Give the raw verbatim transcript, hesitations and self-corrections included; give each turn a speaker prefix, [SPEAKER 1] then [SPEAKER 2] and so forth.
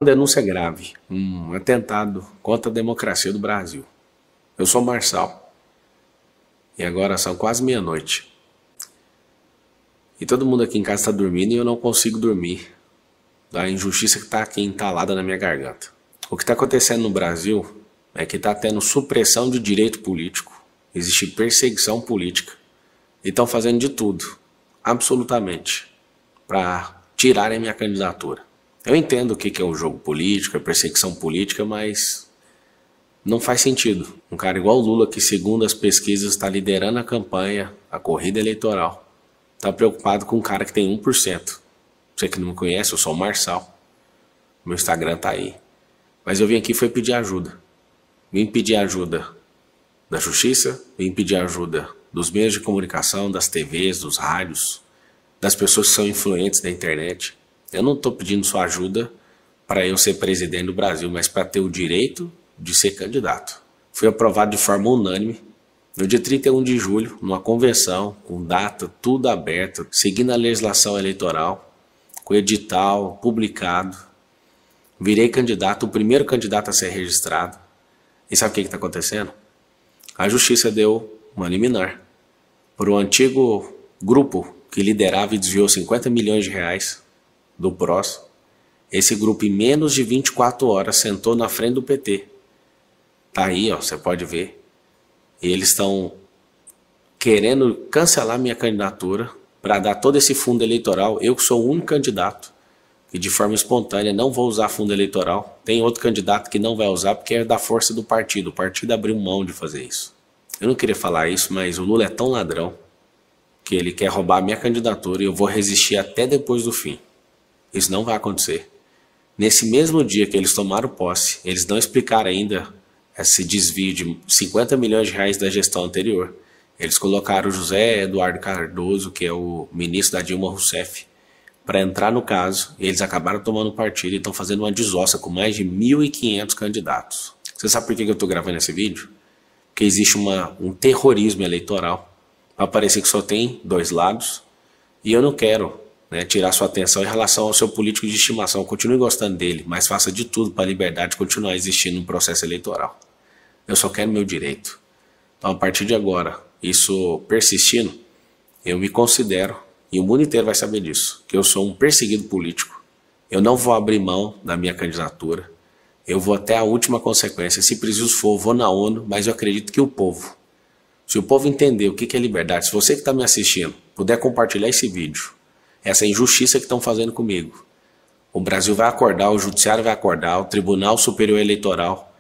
[SPEAKER 1] Denúncia grave, um atentado contra a democracia do Brasil. Eu sou Marçal e agora são quase meia-noite. E todo mundo aqui em casa está dormindo e eu não consigo dormir da injustiça que está aqui entalada na minha garganta. O que está acontecendo no Brasil é que está tendo supressão de direito político, existe perseguição política e estão fazendo de tudo, absolutamente, para tirarem a minha candidatura. Eu entendo o que é o jogo político, a perseguição política, mas não faz sentido. Um cara igual o Lula, que segundo as pesquisas está liderando a campanha, a corrida eleitoral, está preocupado com um cara que tem um por cento. Você que não me conhece, eu sou o Marçal. Meu Instagram tá aí. Mas eu vim aqui foi pedir ajuda. Vim pedir ajuda da justiça, vim pedir ajuda dos meios de comunicação, das T Vs, dos rádios, das pessoas que são influentes da internet. Eu não estou pedindo sua ajuda para eu ser presidente do Brasil, mas para ter o direito de ser candidato. Fui aprovado de forma unânime no dia trinta e um de julho, numa convenção, com data, tudo aberto, seguindo a legislação eleitoral, com edital publicado. Virei candidato, o primeiro candidato a ser registrado. E sabe o que está acontecendo? A justiça deu uma liminar para o antigo grupo que liderava e desviou cinquenta milhões de reais do P R O S. Esse grupo, em menos de vinte e quatro horas, sentou na frente do P T. Tá aí, ó, você pode ver. E eles estão querendo cancelar minha candidatura para dar todo esse fundo eleitoral. Eu que sou o único candidato que de forma espontânea não vou usar fundo eleitoral. Tem outro candidato que não vai usar porque é da força do partido. O partido abriu mão de fazer isso. Eu não queria falar isso, mas o Lula é tão ladrão que ele quer roubar a minha candidatura e eu vou resistir até depois do fim. Isso não vai acontecer. Nesse mesmo dia que eles tomaram posse, eles não explicaram ainda esse desvio de cinquenta milhões de reais da gestão anterior. Eles colocaram o José Eduardo Cardoso, que é o ministro da Dilma Rousseff, para entrar no caso, e eles acabaram tomando partido e estão fazendo uma desossa com mais de mil e quinhentos candidatos. Você sabe por que eu estou gravando esse vídeo? Porque existe uma, um terrorismo eleitoral, para parecer que só tem dois lados, e eu não quero, né, tirar sua atenção em relação ao seu político de estimação. Continue gostando dele, mas faça de tudo para a liberdade continuar existindo no processo eleitoral. Eu só quero meu direito. Então, a partir de agora, isso persistindo, eu me considero, e o mundo inteiro vai saber disso, que eu sou um perseguido político. Eu não vou abrir mão da minha candidatura. Eu vou até a última consequência. Se preciso for, eu vou na ONU, mas eu acredito que o povo, se o povo entender o que é liberdade, se você que está me assistindo puder compartilhar esse vídeo, essa injustiça que estão fazendo comigo, o Brasil vai acordar, o Judiciário vai acordar, o Tribunal Superior Eleitoral